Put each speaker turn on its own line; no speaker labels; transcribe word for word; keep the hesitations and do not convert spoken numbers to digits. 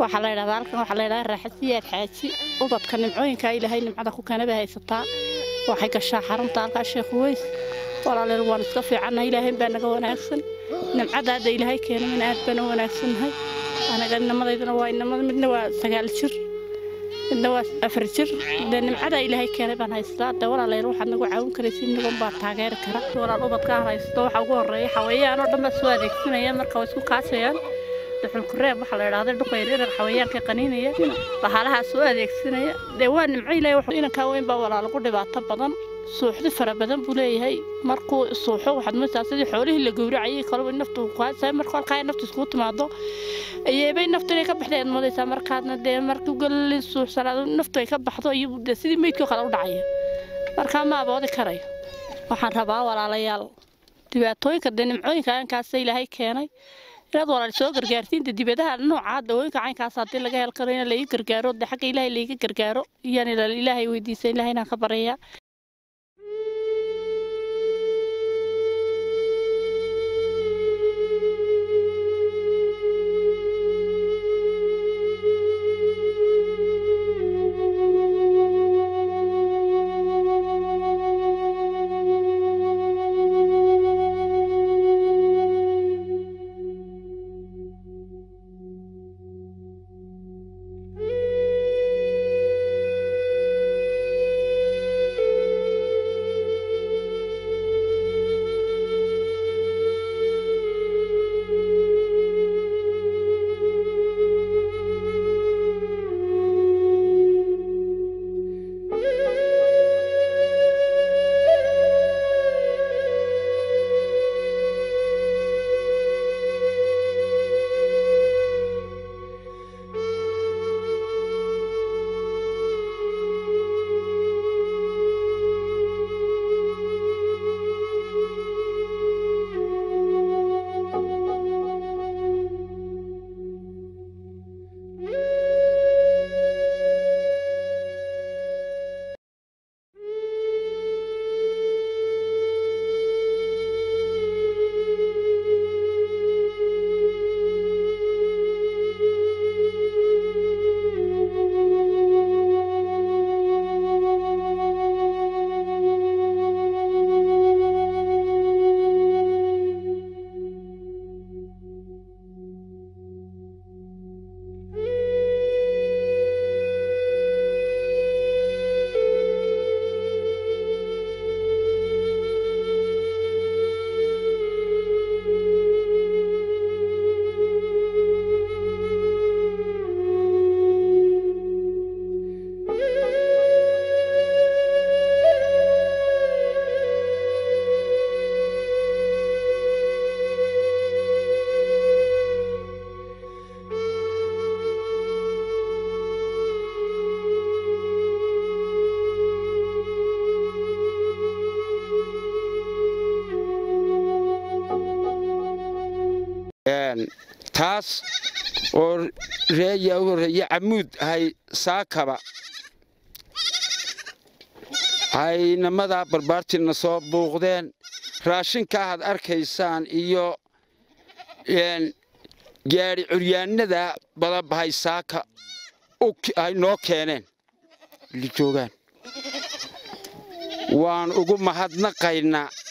waxa la yiraahdaa halkan waxa la yiraahdaa Rahadiya Haji ubadka nimcooyinka Ilaahay nimcada ku kanaba haysataa waxay gashaa xarunta halka Sheekh Weys walaaleel waan iska fiican Ilaahay baa naga wanaagsan nimcada Ilaahay keenay in aad bana wanaagsanhay anaga nimadeedana waa inamada midna waa sagaal jir midna waa afar jir nimcada Ilaahay keenay baan haystaa walaaleel waxaad nagu caawin karaysiin niman baa taageer kara walaal ubadka haysto waxa ugu horeeya xawayaan oo dhanba soo adeegsanaya marka way isku kaasayaan الكريم وحلا يراهد الدقيق الحويان كقنينية فحالها سؤال أديكسينية ديوان معيلة وحنا كوين بولا على كل بعض طبعا صوح ذفر بدن بولي هاي مركو الصوح واحد من ساسدي حوله اللي جوري عيه قالوا النفط وقاعد ساي مركو القاي نفط سكوت مع ضو يبين نفط يكب حدا الماضي سامر كادنا ده مركو قال الصوح سلا نفط يكب حدا يبدأ سيدي ميتو خلوا دعيه مركا ما بعض كراي وحن ربا ولا عليال تبعتوي كدين معين كان كاسي لهاي كاني لا والله سو غرغارتين دبيدها نوعا دوينka caynkaas hadii laga hel qareen la ii gargaaro xaq Ilaahay la ii gargaaro yani Ilaahay weydiisay Ilaahayna ka bariya
taas oo reeya oo reeya Amoud hay saakaba hay namada barbaartina soo buuqdeen raashinka aad arkaysaan iyo een gaari curyaanada badabahay saaka oo ay noo keeneen li joogan waan ugu mahadnaqaynaa